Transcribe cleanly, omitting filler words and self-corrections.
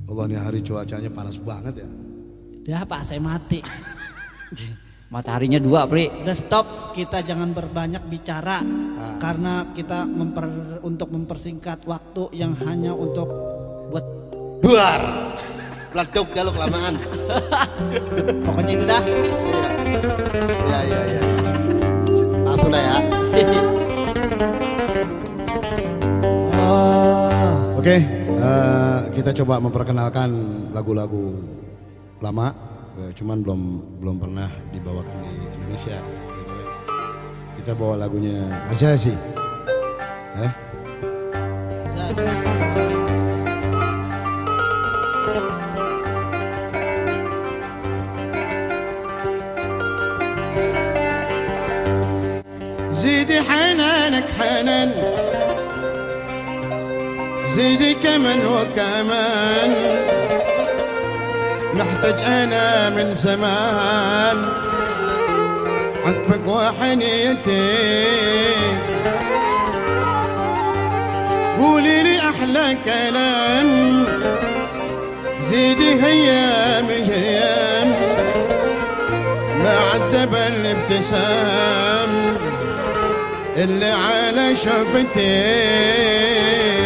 Allah, ini hari cuacanya panas banget ya. Ya Pak, saya mati. Mataharinya 2, Pri. Udah stop, kita jangan berbanyak bicara karena kita untuk mempersingkat waktu yang hanya untuk buat Buar. Pledok dah lo kelamaan. pokoknya itu dah. Iya. Langsung dah ya. Oke, kita coba memperkenalkan lagu-lagu lama, cuman belum pernah dibawakan di Indonesia. Kita bawa lagunya Azasi. زيدي حنانك حنان، زيدي كمان وكمان، محتاج انا من زمان عطفك وحنيتي، قولي لي احلى كلام، زيدي هيام الهيام ما عذب الابتسام اللي على شفتي.